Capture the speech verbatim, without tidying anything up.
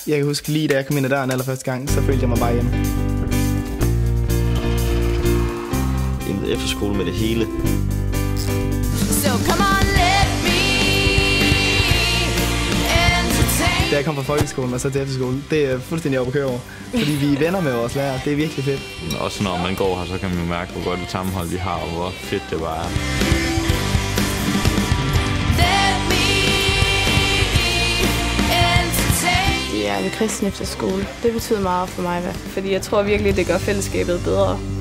Jeg kan huske lige da jeg kom ind ad døren allerførste gang, så følte jeg mig bare hjemme. En efterskole med det hele. So come on, let me entertain. Da jeg kom fra folkeskolen og så til efterskole, det er fuldstændig op at køre over. Fordi vi er venner med vores lærere. Det er virkelig fedt. Også når man går her, så kan man jo mærke, hvor godt et sammenhold vi har, og hvor fedt det bare er. Let me entertain. Det er en kristen efterskole. Det betyder meget for mig i hvert fald, fordi jeg tror virkelig, det gør fællesskabet bedre.